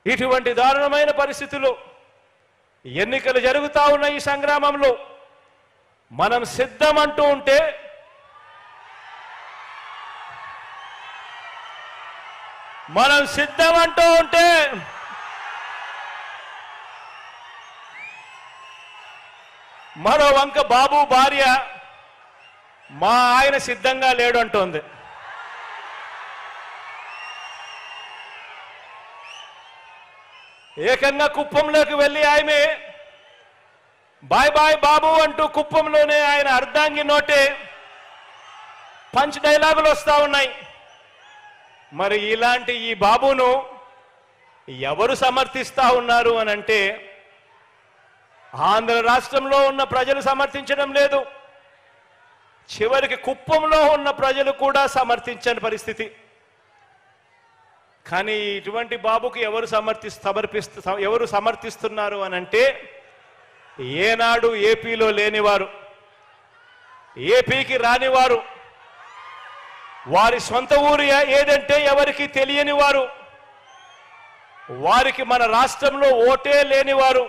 ఇటువంటి దారుణమైన పరిస్థితుల్లో ఎన్నికలు జరుగుతా ఉన్న ఈ సంగ్రామంలో మనం సిద్ధమంటూ ఉంటే మరో వంక బాబు భార్య మా ఆయన సిద్ధంగా లేడు అంటోంది. ఏకంగా కుప్పంలోకి వెళ్ళి ఆమె బాయ్ బాయ్ బాబు అంటూ కుప్పంలోనే ఆయన అర్ధాంగి నోటే పంచ్ డైలాగులు వస్తా ఉన్నాయి. మరి ఇలాంటి ఈ బాబును ఎవరు సమర్థిస్తా ఉన్నారు అనంటే ఆంధ్ర రాష్ట్రంలో ఉన్న ప్రజలు సమర్థించడం లేదు. చివరికి కుప్పంలో ఉన్న ప్రజలు కూడా సమర్థించని పరిస్థితి. కానీ ఇటువంటి బాబుకి ఎవరు సమర్థిస్తున్నారు అనంటే ఏనాడు ఏపీలో లేనివారు, ఏపీకి రానివారు, వారి సొంత ఊరు ఏదంటే ఎవరికి తెలియని వారు, వారికి మన రాష్ట్రంలో ఓటే లేనివారు,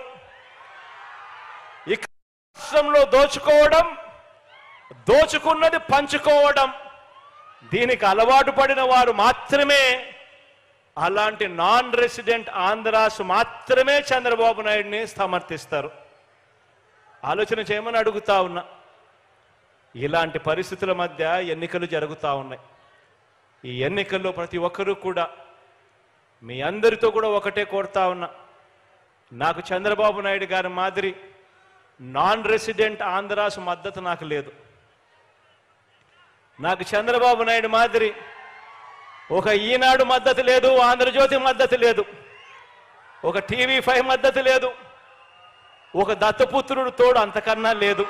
ఇక రాష్ట్రంలో దోచుకోవడం, దోచుకున్నది పంచుకోవడం, దీనికి అలవాటు పడిన వారు మాత్రమే, అలాంటి నాన్ రెసిడెంట్ ఆంధ్రాస్ మాత్రమే చంద్రబాబు నాయుడిని సమర్థిస్తారు. ఆలోచన చేయమని అడుగుతా ఉన్నా. ఇలాంటి పరిస్థితుల మధ్య ఎన్నికలు జరుగుతూ ఉన్నాయి. ఈ ఎన్నికల్లో ప్రతి ఒక్కరూ కూడా మీ అందరితో కూడా ఒకటే కోరుతా ఉన్నా, నాకు చంద్రబాబు నాయుడు గారి మాదిరి నాన్ రెసిడెంట్ ఆంధ్రాస్ మద్దతు నాకు లేదు. నాకు చంద్రబాబు నాయుడు మాదిరి ఒక ఈనాడు మద్దతు లేదు, ఆంధ్రజ్యోతి మద్దతు లేదు, ఒక TV5 మద్దతు లేదు, ఒక దత్తపుత్రుడు తోడు అంతకన్నా లేదు.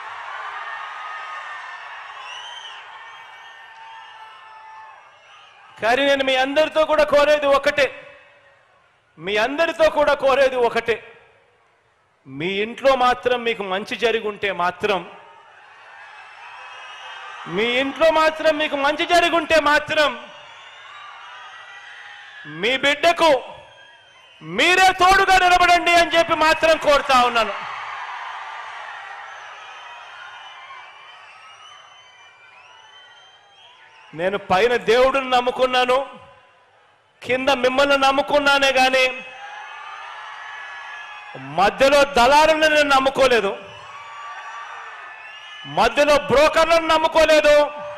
కానీ నేను మీ అందరితో కూడా కోరేది ఒకటే, మీ ఇంట్లో మాత్రం మీకు మంచి జరిగి ఉంటే మాత్రం, మీ బిడ్డకు మీరే తోడుగా నిలబడండి అని చెప్పి మాత్రం కోరుతా ఉన్నాను. నేను పైన దేవుడిని నమ్ముకున్నాను, కింద మిమ్మల్ని నమ్ముకున్నానే గాని మధ్యలో దళారులను నేను నమ్ముకోలేదు, మధ్యలో బ్రోకర్లను నమ్ముకోలేదు,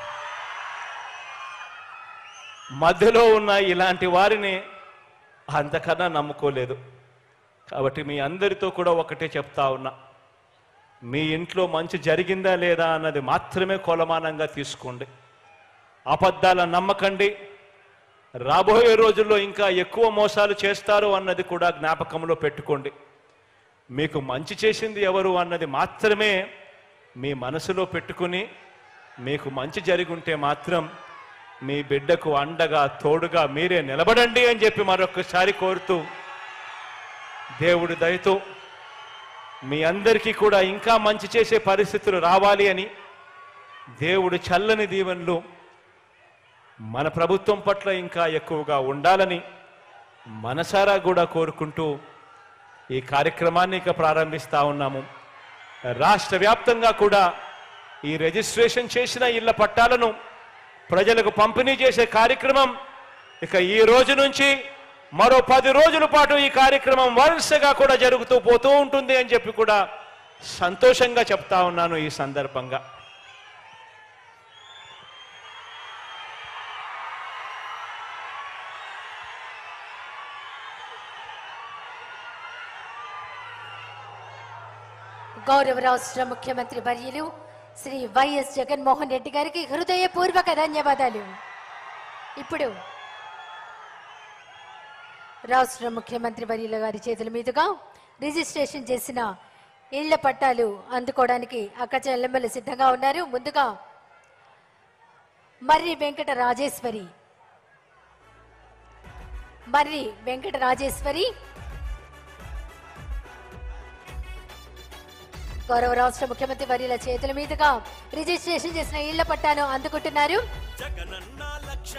మధ్యలో ఉన్న ఇలాంటి వారిని అంతకన్నా నమ్ముకోలేదు. కాబట్టి మీ అందరితో కూడా ఒకటే చెప్తా ఉన్నా, మీ ఇంట్లో మంచి జరిగిందా లేదా అన్నది మాత్రమే కొలమానంగా తీసుకోండి. అబద్ధాలను నమ్మకండి. రాబోయే రోజుల్లో ఇంకా ఎక్కువ మోసాలు చేస్తారు అన్నది కూడా జ్ఞాపకంలో పెట్టుకోండి. మీకు మంచి చేసింది ఎవరు అన్నది మాత్రమే మీ మనసులో పెట్టుకుని, మీకు మంచి జరిగి ఉంటే మాత్రం మీ బిడ్డకు అండగా తోడుగా మీరే నిలబడండి అని చెప్పి మరొకసారి కోరుతూ, దేవుడి దయతో మీ అందరికీ కూడా ఇంకా మంచి చేసే పరిస్థితులు రావాలి అని, దేవుడి చల్లని దీవెనలు మన ప్రభుత్వం పట్ల ఇంకా ఎక్కువగా ఉండాలని మనసారా కూడా కోరుకుంటూ ఈ కార్యక్రమాన్ని ఇక ప్రారంభిస్తా ఉన్నాము. రాష్ట్ర వ్యాప్తంగా కూడా ఈ రిజిస్ట్రేషన్ చేసిన ఇళ్ల పట్టాలను ప్రజలకు పంపిణీ చేసే కార్యక్రమం ఇక ఈ రోజు నుంచి మరో 10 రోజుల పాటు ఈ కార్యక్రమం వరుసగా కూడా జరుగుతూ పోతూ ఉంటుంది అని చెప్పి కూడా సంతోషంగా చెప్తా ఉన్నాను. ఈ సందర్భంగా గౌరవ రాష్ట్ర ముఖ్యమంత్రి వర్యులు శ్రీ వైఎస్ జగన్మోహన్ రెడ్డి గారికి హృదయపూర్వక ధన్యవాదాలు. ఇప్పుడు రాష్ట్ర ముఖ్యమంత్రి వర్యుల గారి చేతుల మీదుగా రిజిస్ట్రేషన్ చేసిన ఇళ్ల పట్టాలు అందుకోవడానికి అక్క చెల్లెమ్మలు సిద్ధంగా ఉన్నారు. ముందుగా మర్రి వెంకట రాజేశ్వరి గౌరవ రాష్ట్ర ముఖ్యమంత్రి వర్యుల చేతుల మీదుగా రిజిస్ట్రేషన్ చేసిన ఇళ్ల పట్టాను అందుకుంటున్నారు.